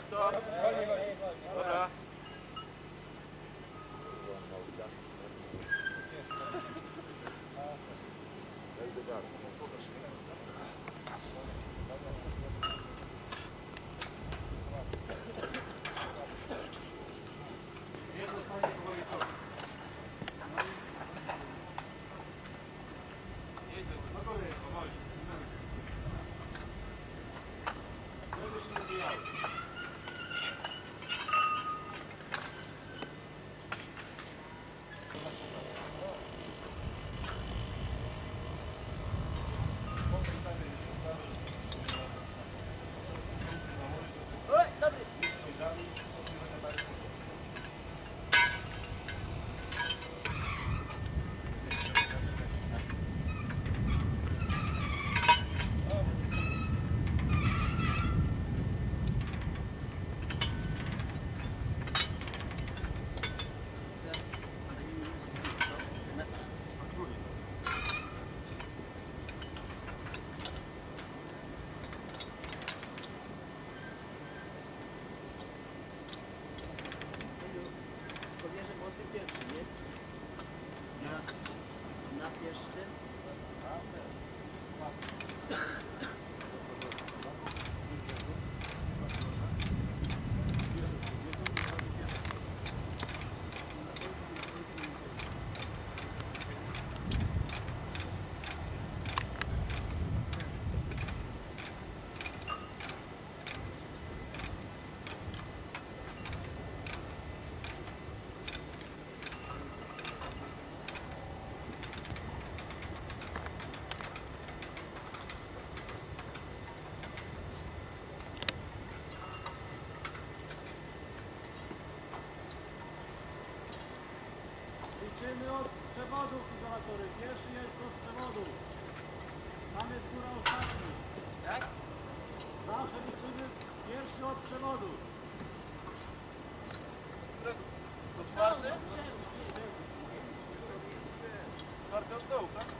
to. Dobra. Liczymy od przewodów izolatory. Pierwszy jest od przewodu. Tam jest góra ostatni. Tak? Zawsze liczymy pierwszy od przewodu. To czwarty? Czwarty od dołu, tak?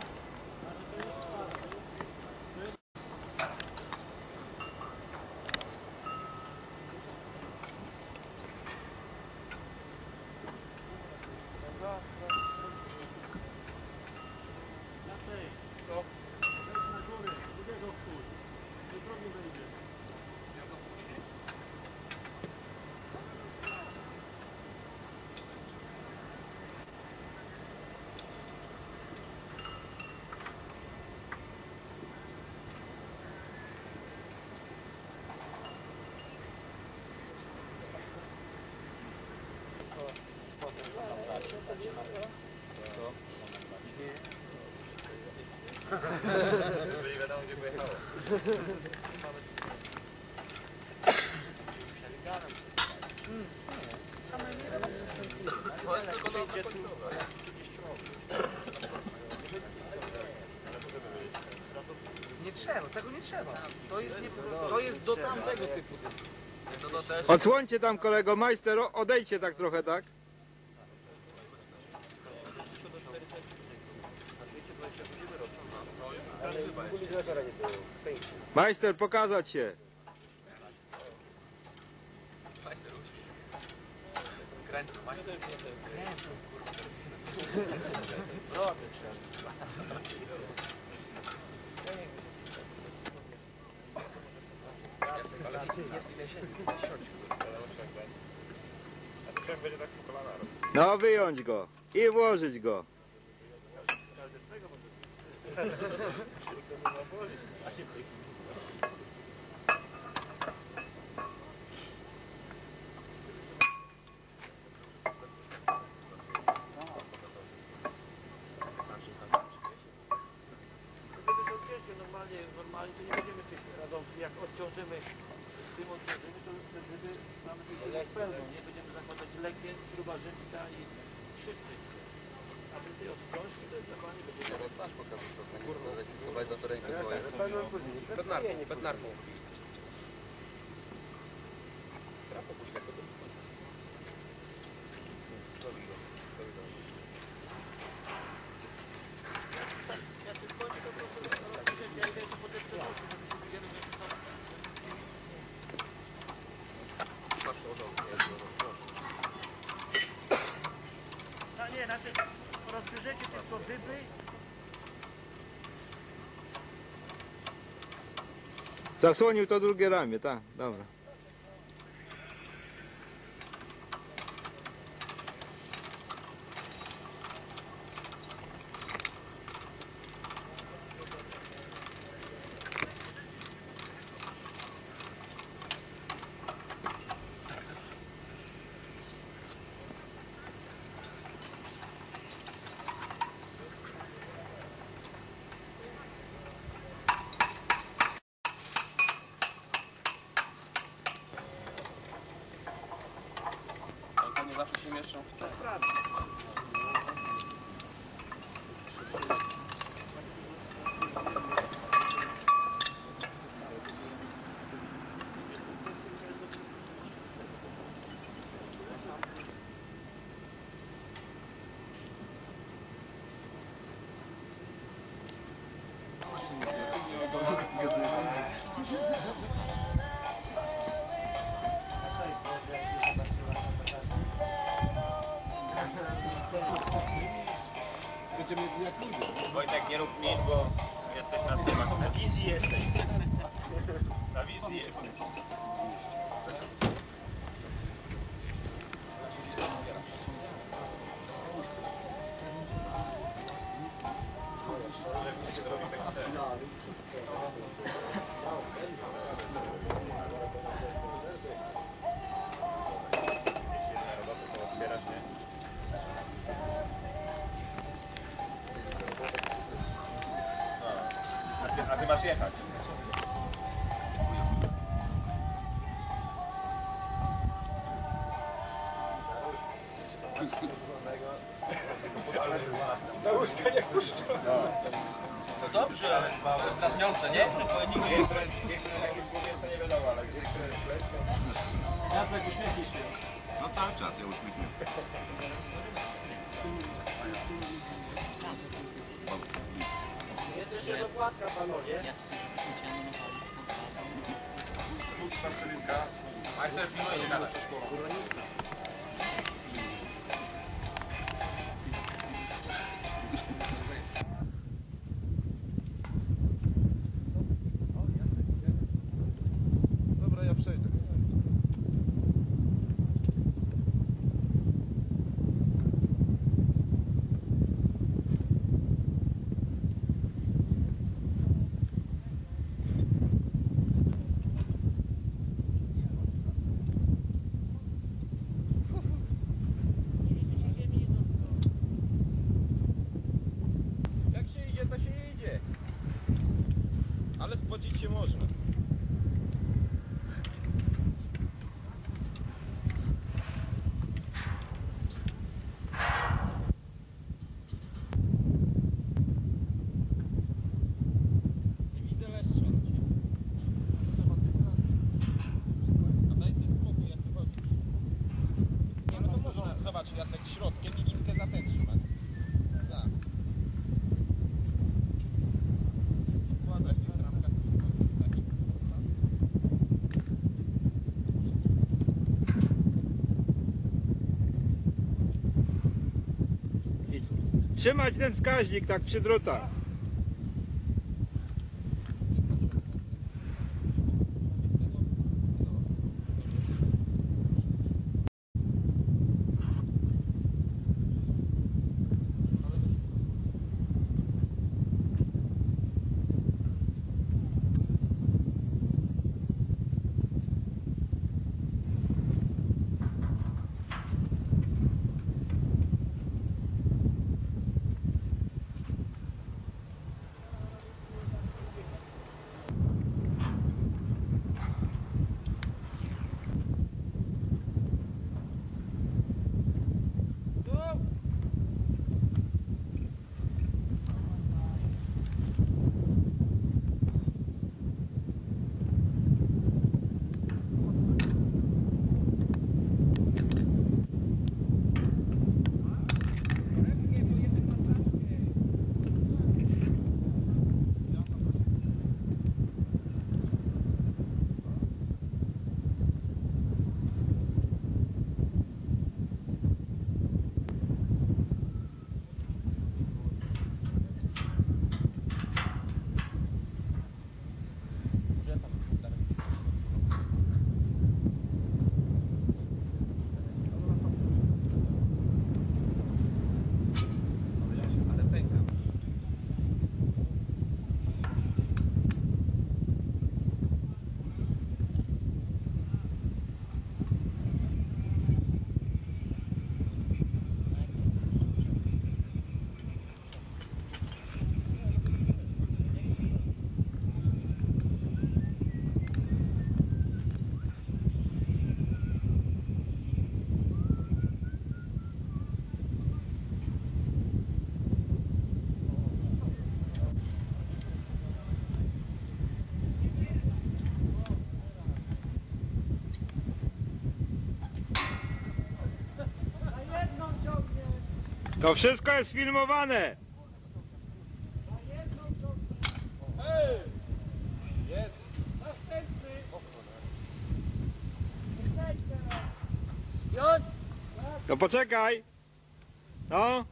Nie wiadomo gdzie pojechało. To jest tylko nowe końcowe. Nie trzeba, tego nie trzeba. To jest do tamtego typu. Odsłońcie tam kolego, majster, odejdźcie tak trochę, tak? Majster, pokazać się. Majster uśmiech. Kręcę, majster. Kręcę, kurwa. Brodę trzeba. Jacek, ale jest ile ziemi. Siądź, kurwa. A to będzie tak po kolana robić. No wyjąć go i włożyć go. Normalnie to nie będziemy tych radomów, jak odciążymy, tym odciążymy, to wtedy mamy tylko pełną, nie? Będziemy zakładać lekkie, śruba rzymska i szybciej. A my tej odciążki to jest zakładanie będzie... Może twarz pokażę trochę, kurwa, leci schować za to rękę twoją. Bednarką. Trapo puść tak, to są. Ja tym kończę to po prostu, ja idę jeszcze po te przedłużki, żebyśmy wiedzieli, że to... ryby. Zasłonił to drugie ramię, tak, dobra. To nie zawsze się mieszczą w te. Wojtek, nie rób nic, bo jesteś na tym. Na wizji jesteś. Na wizji jesteś. A ty masz jechać. Na łóżka nie puszczą. No dobrze, ale to jest drapniące, nie? Gdzie, które jakieś słowie jest, to nie wiadomo, ale gdzie, które jest pleć, to... Jacek, uśmiechnij się. No cały czas ja uśmiechnięty. Jest jeszcze dokładka, panowie. Majster pilnuje, nie gadaj. Dobra, ja przejdę. Jak się idzie, to się idzie. Ale spocić się można. Nie widzę leszcza na ciebie. A daj sobie spokój, jak wychodzi. Nie, no to można. Zobacz, Jacek, środkiem i linkę za ten trzymać. Za. Wkładać w tych ramkach, to się chodzi taki. Trzymać ten wskaźnik tak przy drutach. To wszystko jest filmowane. Jest. Zdjąć! To poczekaj. No.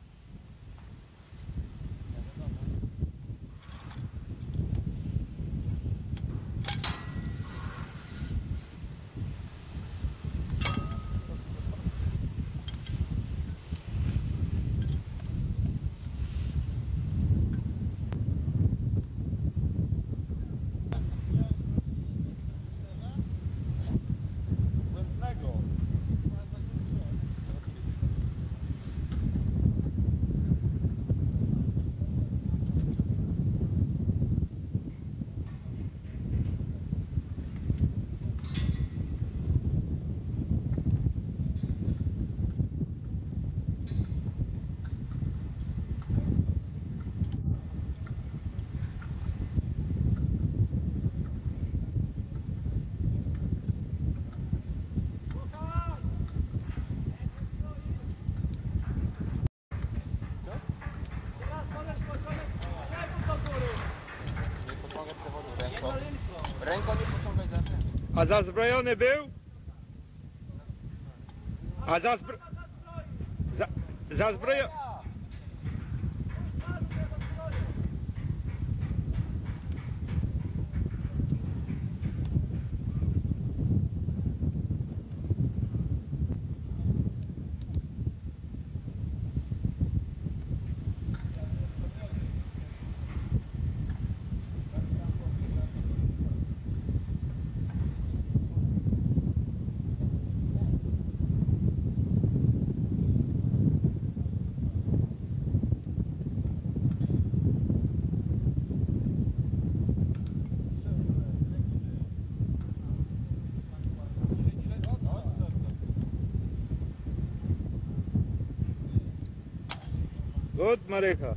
Błędnego. Nie pociągaj przewodu ręką. Ręką nie pociągaj za ten. A zazbrojony był? A zazbrojony... Good, Marycha.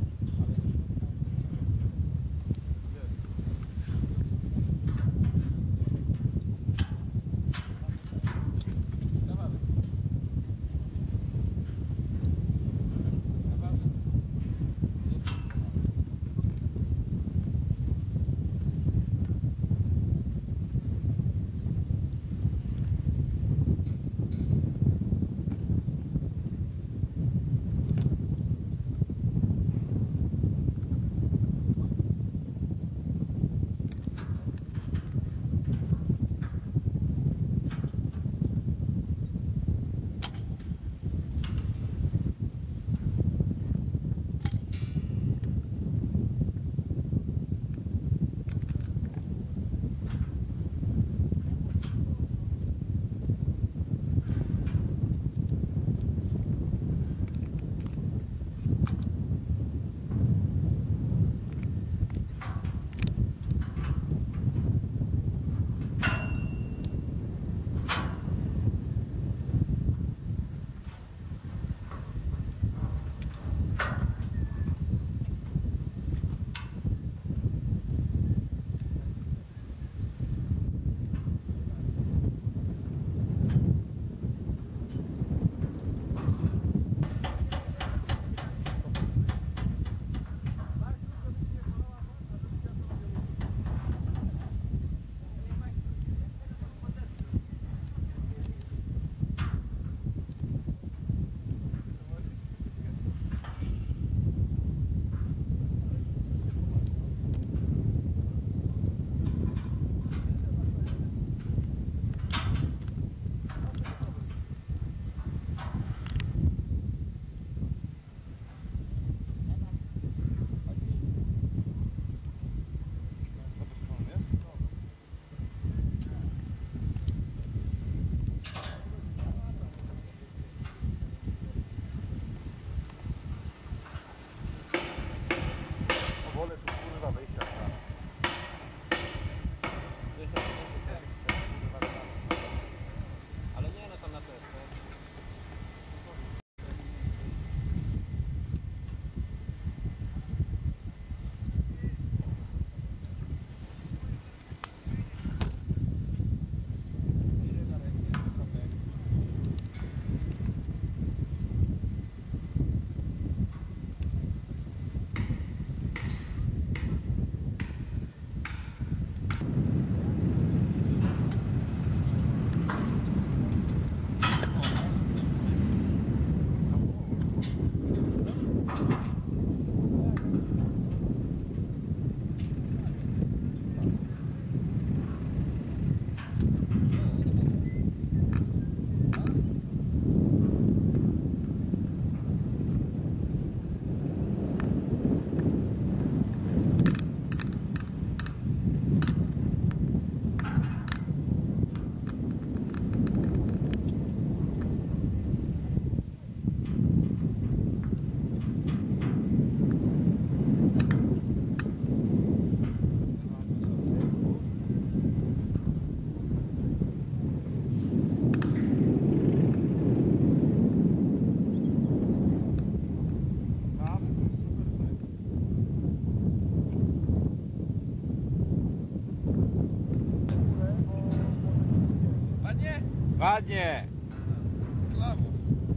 Ładnie. Brawo.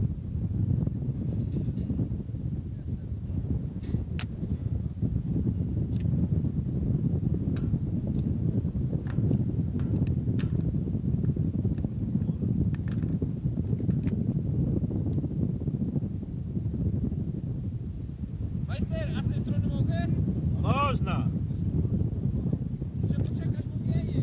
Majster, a z tej strony mogę? Można! Muszę poczekać, bo wieje.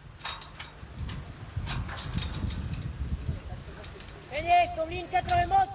Heniek, tą linkę trochę mocniej.